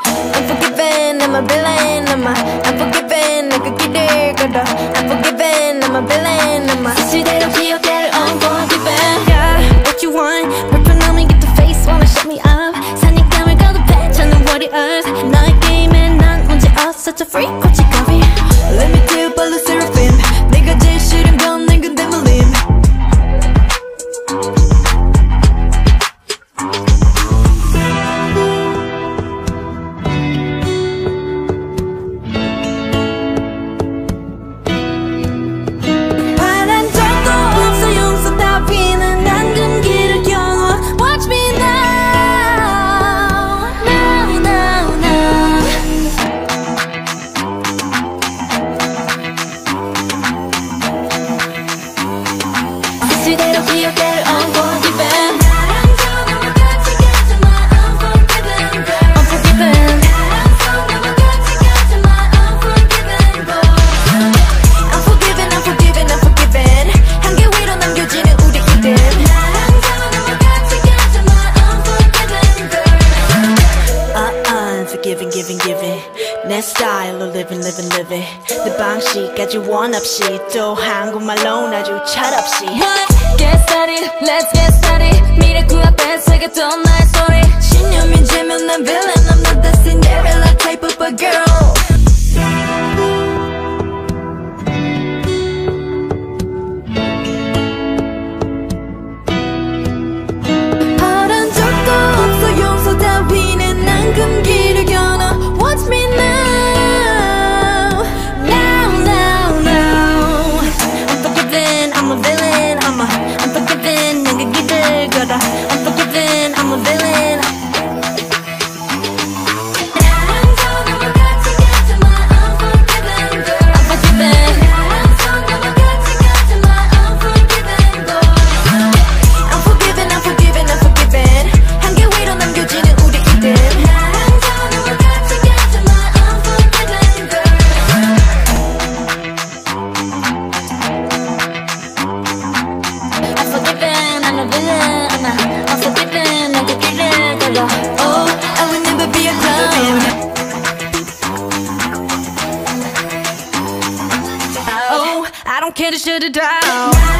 Unforgiven, I'm a villain. Unforgiven, 내가 길을 걸어. Unforgiven, I'm a villain. 사실대로 기억대로 unforgiven. Yeah, what you want? 불편함이 get the face, wanna shut me up. 사냥감을 거듭해, 찾는 warriors. 너의 게임에 난 문제 없어, such a freak, 고치가비. Let me tell you about the SSERAFIM. 내가 제일 싫은 건 내 근데 물림. 사실대로 기억대로 unforgiven. 나랑 저 넘어같이 가지마 unforgiven girl. Unforgiven. 나랑 손 넘어같이 가지마 unforgiven boy. Unforgiven, unforgiven, unforgiven. 한계 위로 남겨지는 우리 이름. 나랑 저 넘어같이 가지마 unforgiven girl. Unforgiving, giving, giving. 내 스타일로 living, living, living. 내 방식까지 원 없이 또 한국말로 아주 철없이. Get started, let's get started. 미래 그 앞에 새겼던 나의 소리. 신념이 지면 난 villain. I'm not the Cinderella type of a girl. 바란 적도 없어 용서 따위는 난 금기를 겨눠. Watch me now, now, now, now. Unforgiven, I'm a villain. Unforgiven, 내가 길을 걸어. Unforgiven, I'm a villain. 나랑 손 넘어같이 가지마 unforgiven girl. Unforgiven. 나랑 손 넘어같이 가지마 unforgiven boy. Unforgiven, unforgiven, unforgiven. 한계 위로 남겨지는 우리 이름. 나랑 손 넘어같이 가지마 unforgiven girl. Unforgiven, I'm a villain. Unforgiven, 내가 길을 걸어. Oh, I will never be a clown. Oh, I don't care to shut it down.